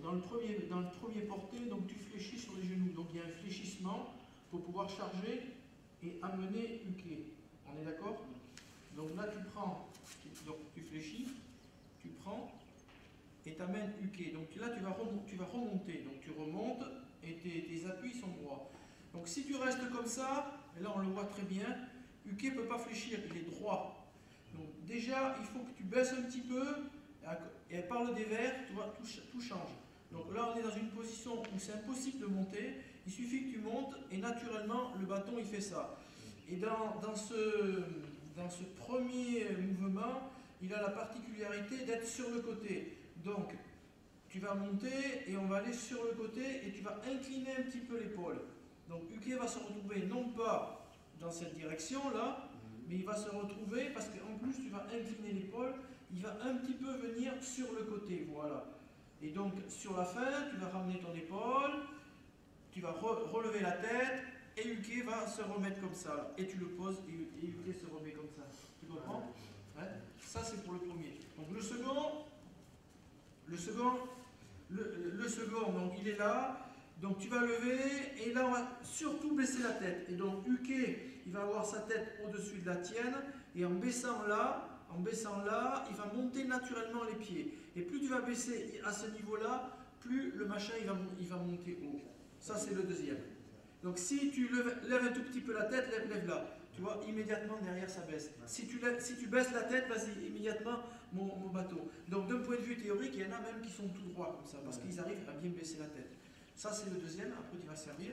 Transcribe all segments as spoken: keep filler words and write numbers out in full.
Donc dans le premier, dans le premier porté, donc tu fléchis sur les genoux. Donc il y a un fléchissement pour pouvoir charger et amener uke. On est d'accord? Donc là tu prends, donc tu fléchis, tu prends et tu amènes uke. Donc là tu vas, remonter, tu vas remonter. Donc tu remontes et tes, tes appuis sont droits. Donc si tu restes comme ça, et là on le voit très bien, uke ne peut pas fléchir, il est droit. Donc déjà il faut que tu baisses un petit peu et par le dévers, tu vois, tout, tout change. Donc là on est dans une position où c'est impossible de monter, il suffit que tu montes et naturellement le bâton il fait ça. Et dans, dans, ce, dans ce premier mouvement, il a la particularité d'être sur le côté. Donc tu vas monter et on va aller sur le côté et tu vas incliner un petit peu l'épaule. Donc uke va se retrouver non pas dans cette direction là, mais il va se retrouver parce qu'en plus tu vas incliner l'épaule, il va un petit peu venir sur le côté, voilà. Et donc sur la fin, tu vas ramener ton épaule, tu vas re relever la tête et uke va se remettre comme ça là. Et tu le poses et, et uke se remet comme ça. Tu comprends? Ouais. Ça c'est pour le premier. Donc le second, le second, le, le second, donc il est là. Donc tu vas lever et là on va surtout baisser la tête. Et donc uke, il va avoir sa tête au-dessus de la tienne et en baissant là, en baissant là, il va monter naturellement les pieds. Et plus tu vas baisser à ce niveau-là, plus le machin il va, il va monter haut. Ça c'est le deuxième. Donc si tu lèves, lèves un tout petit peu la tête, lève, lève là. Tu vois, immédiatement derrière ça baisse. Si tu, lèves, si tu baisses la tête, vas-y, immédiatement mon, mon bateau. Donc d'un point de vue théorique, il y en a même qui sont tout droits comme ça, parce qu'ils arrivent à bien baisser la tête. Ça c'est le deuxième, après tu vas servir.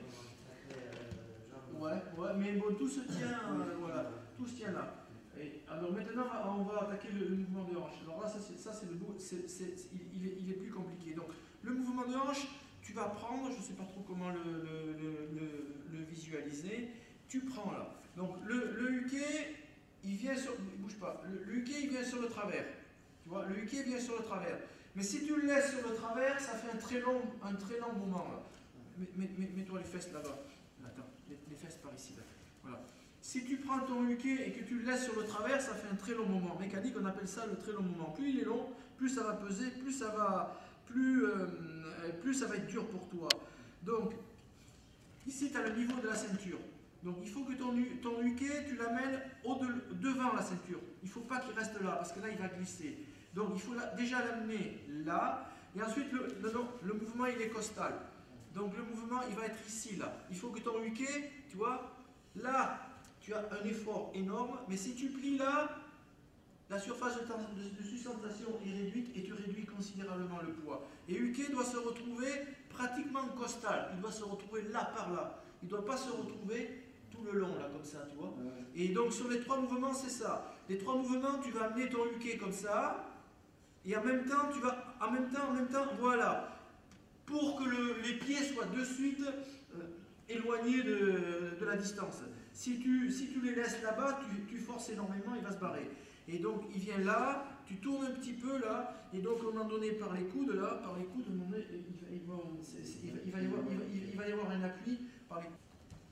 Ouais, ouais, mais bon, tout se tient, euh, voilà, tout se tient là. Et alors maintenant, on va attaquer le, le mouvement de hanche. Alors là, ça c'est le c'est, c'est, il, il, est, il est plus compliqué. Donc le mouvement de hanche, tu vas prendre, je ne sais pas trop comment le, le, le, le, le visualiser, tu prends là. Donc le, le uke, il vient sur, il bouge pas, le, le uke il vient sur le travers. Tu vois, le uke vient sur le travers. Mais si tu le laisses sur le travers, ça fait un très long, un très long moment là. Mets-toi les fesses là-bas. Attends, les, les fesses par ici là. Voilà. Si tu prends ton uke et que tu le laisses sur le travers, ça fait un très long moment. En mécanique, on appelle ça le très long moment. Plus il est long, plus ça va peser, plus ça va, plus, euh, plus ça va être dur pour toi. Donc, ici, tu as le niveau de la ceinture. Donc, il faut que ton, ton uke, tu l'amènes devant la ceinture. Il ne faut pas qu'il reste là, parce que là, il va glisser. Donc, il faut la, déjà l'amener là. Et ensuite, le, le, le mouvement, il est costal. Donc, le mouvement, il va être ici, là. Il faut que ton uke, tu vois, là, tu as un effort énorme, mais si tu plies là, la surface de, de, de sustentation est réduite et tu réduis considérablement le poids. Et uke doit se retrouver pratiquement costal, il doit se retrouver là par là. Il ne doit pas se retrouver tout le long là comme ça, tu vois. Et donc sur les trois mouvements, c'est ça. Les trois mouvements, tu vas amener ton uke comme ça, et en même temps, tu vas, en même temps, en même temps, voilà, pour que le, les pieds soient de suite euh, éloignés de, de la distance. Si tu, si tu les laisses là-bas, tu, tu forces énormément, il va se barrer. Et donc, il vient là, tu tournes un petit peu là, et donc, à un moment donné, par les coudes, là, par les coudes, il va, il va, il va, y, avoir, il va, il va y avoir un appui par les coudes.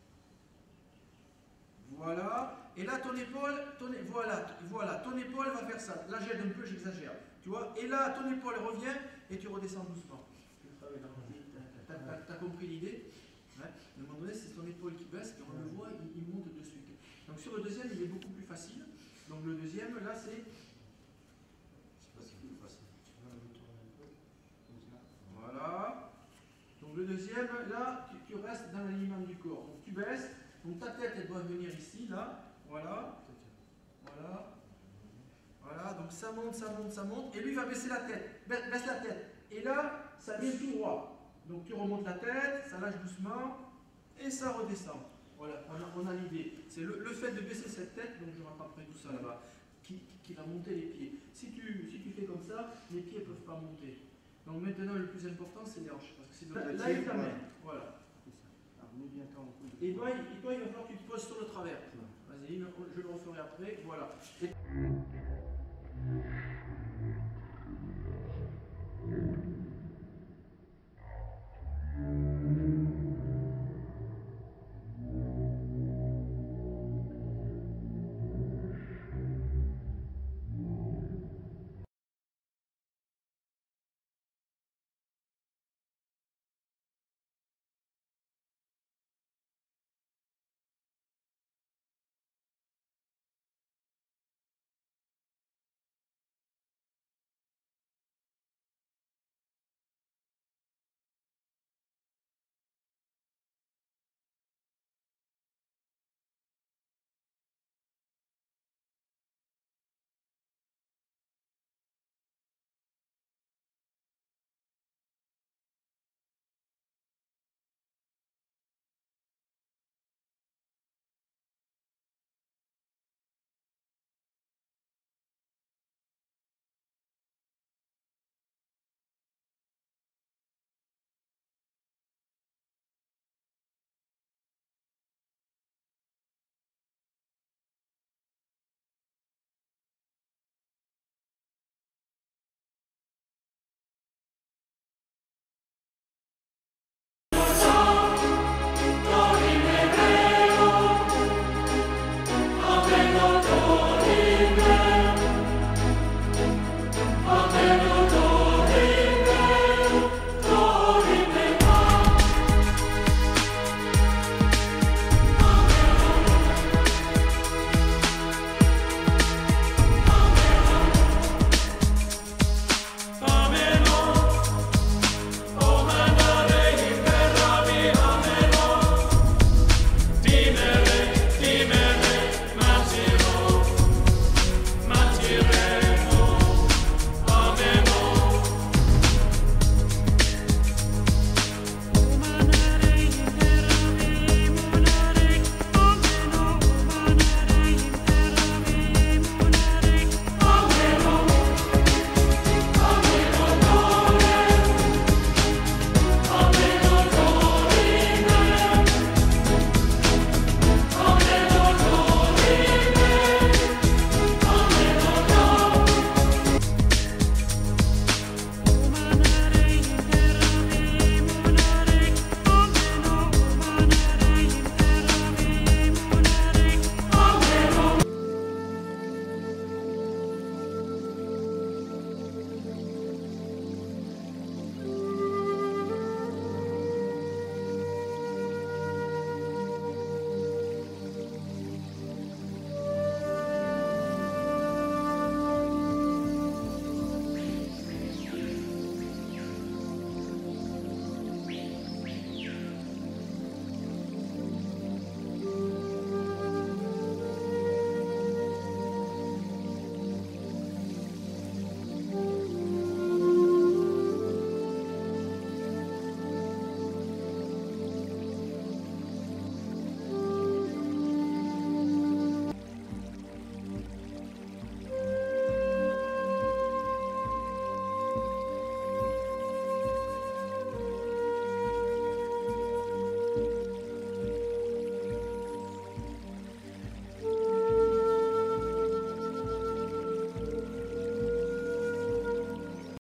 Voilà. Et là, ton épaule, ton, voilà, voilà, ton épaule va faire ça. Là, j'aide un peu, j'exagère. Tu vois. Et là, ton épaule revient, et tu redescends doucement. Tu as compris l'idée? Ouais. À un moment donné, c'est ton épaule qui baisse et on le voit, il, il monte de suite. Donc sur le deuxième, il est beaucoup plus facile. Donc le deuxième, là, c'est... C'est pas si plus facile. Voilà. Donc le deuxième, là, tu, tu restes dans l'alignement du corps. Donc tu baisses. Donc ta tête, elle doit venir ici, là. Voilà. Voilà. Voilà. Donc ça monte, ça monte, ça monte. Et lui, il va baisser la tête. Baisse la tête. Et là, ça vient tout droit. Donc tu remontes la tête, ça lâche doucement, et ça redescend. Voilà, on a, on a l'idée. C'est le, le fait de baisser cette tête, donc je rattraperai tout ça là-bas, qui, qui va monter les pieds. Si tu, si tu fais comme ça, les pieds ne peuvent pas monter. Donc maintenant, le plus important, c'est les hanches. Parce que c'est là, là, il t'amène. Voilà. Et toi, il, toi, il va falloir que tu te poses sur le travers. Vas-y, je le referai après. Voilà. Et